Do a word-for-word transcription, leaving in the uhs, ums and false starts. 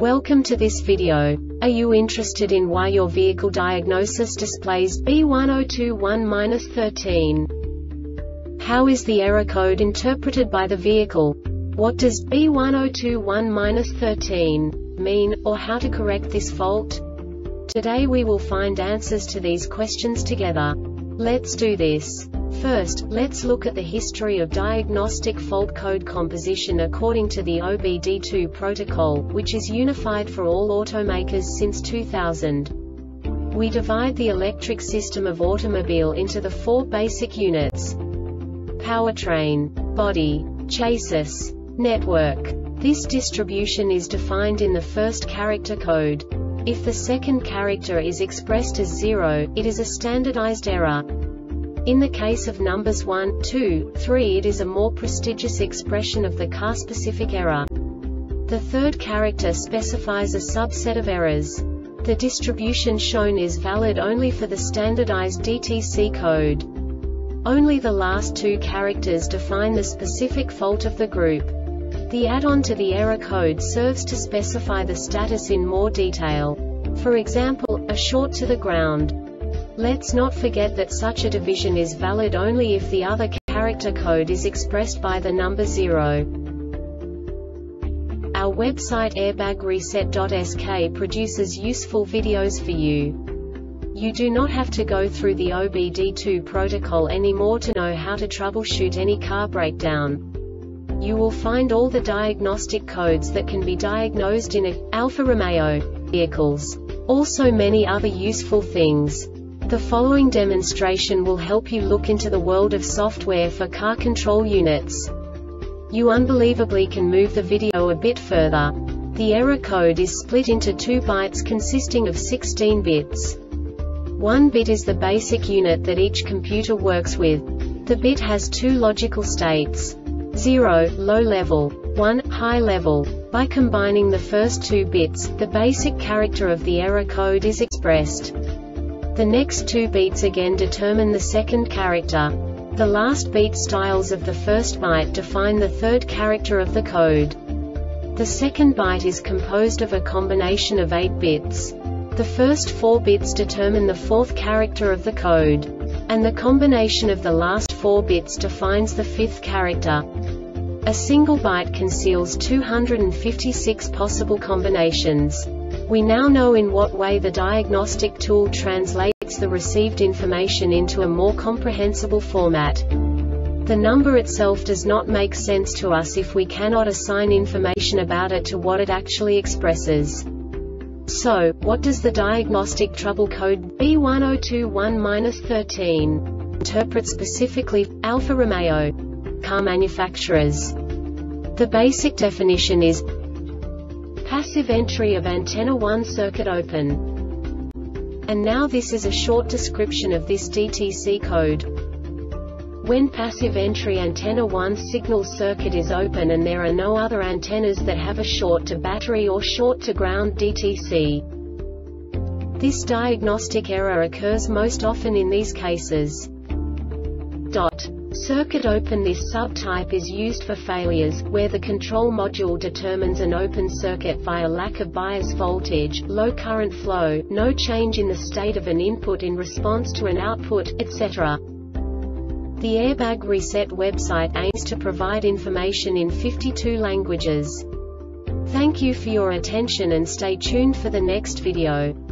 Welcome to this video. Are you interested in why your vehicle diagnosis displays B one zero two one dash thirteen? How is the error code interpreted by the vehicle? What does B one zero two one dash thirteen mean, or how to correct this fault? Today we will find answers to these questions together. Let's do this. First, let's look at the history of diagnostic fault code composition according to the O B D two protocol, which is unified for all automakers since two thousand. We divide the electric system of automobile into the four basic units: powertrain, body, chassis, network. This distribution is defined in the first character code. If the second character is expressed as zero, it is a standardized error. In the case of numbers one, two, three, it is a more prestigious expression of the car-specific error. The third character specifies a subset of errors. The distribution shown is valid only for the standardized D T C code. Only the last two characters define the specific fault of the group. The add-on to the error code serves to specify the status in more detail. For example, a short to the ground. Let's not forget that such a division is valid only if the other character code is expressed by the number zero. Our website airbag reset dot S K produces useful videos for you. You do not have to go through the O B D two protocol anymore to know how to troubleshoot any car breakdown. You will find all the diagnostic codes that can be diagnosed in a Alfa Romeo vehicles. Also many other useful things. The following demonstration will help you look into the world of software for car control units. You unbelievably can move the video a bit further. The error code is split into two bytes consisting of sixteen bits. One bit is the basic unit that each computer works with. The bit has two logical states: zero, low level, one, high level. By combining the first two bits, the basic character of the error code is expressed. The next two beats again determine the second character. The last beat styles of the first byte define the third character of the code. The second byte is composed of a combination of eight bits. The first four bits determine the fourth character of the code. And the combination of the last four bits defines the fifth character. A single byte conceals two hundred fifty-six possible combinations. We now know in what way the diagnostic tool translates the received information into a more comprehensible format. The number itself does not make sense to us if we cannot assign information about it to what it actually expresses. So, what does the diagnostic trouble code B one zero two one dash thirteen interpret specifically for Alfa Romeo car manufacturers? The basic definition is passive entry of antenna one circuit open. And now this is a short description of this D T C code. When passive entry antenna one signal circuit is open and there are no other antennas that have a short to battery or short to ground D T C. This diagnostic error occurs most often in these cases. Dot. Circuit open. This subtype is used for failures, where the control module determines an open circuit via lack of bias voltage, low current flow, no change in the state of an input in response to an output, et cetera. The Airbag Reset website aims to provide information in fifty-two languages. Thank you for your attention and stay tuned for the next video.